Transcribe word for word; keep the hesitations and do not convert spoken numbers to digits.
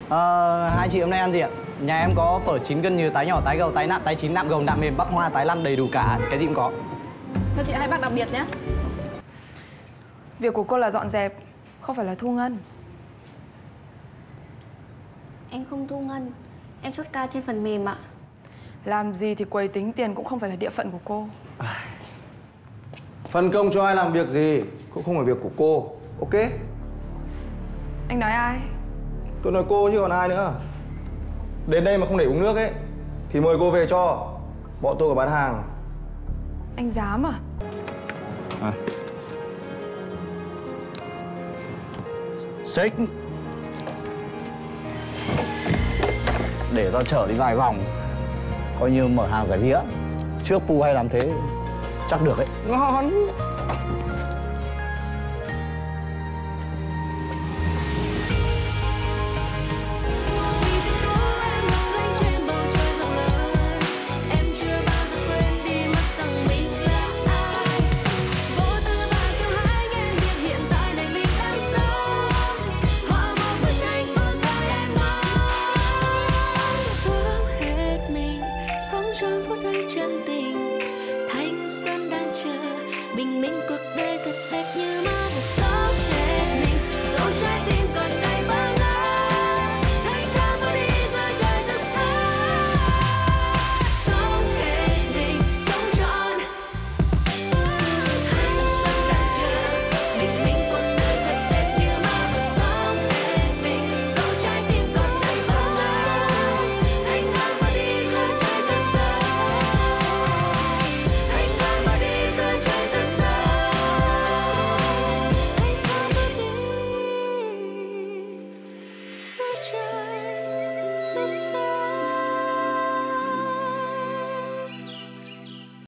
Ờ, hai chị hôm nay ăn gì ạ? Nhà em có phở chín cân như tái nhỏ, tái gầu, tái nạm, tái chín, nạm gầu, nạm mềm, bắc hoa, tái lăn đầy đủ cả, cái gì cũng có. Cho chị hai bát đặc biệt nhé. Việc của cô là dọn dẹp, không phải là thu ngân. Em không thu ngân, em chốt ca trên phần mềm ạ. Làm gì thì quầy tính tiền cũng không phải là địa phận của cô. Phân công cho ai làm việc gì cũng không phải việc của cô, ok? Anh nói ai? Tôi nói cô chứ còn ai nữa. Đến đây mà không để uống nước ấy thì mời cô về cho. Bọn tôi có bán hàng. Anh dám à? À. Xích. Để tao chở đi vài vòng, coi như mở hàng giải vía. Trước Pu hay làm thế chắc được ấy. Ngon. bình minh cuộc đời thật đẹp như mơ một giấc hết mình dẫu trái tim còn tay bơ ngỡ thanh thang tôi đi giữa trời rất xa sống hết mình sống trọn thanh xuân đang chờ bình minh cuộc đời thật đẹp như mơ một sống hết mình dẫu trái tim còn tay bơ ngỡ thanh thang tôi đi giữa trời rất xa thanh thang tôi đi giữa trời rất xa Sunshine, sunshine.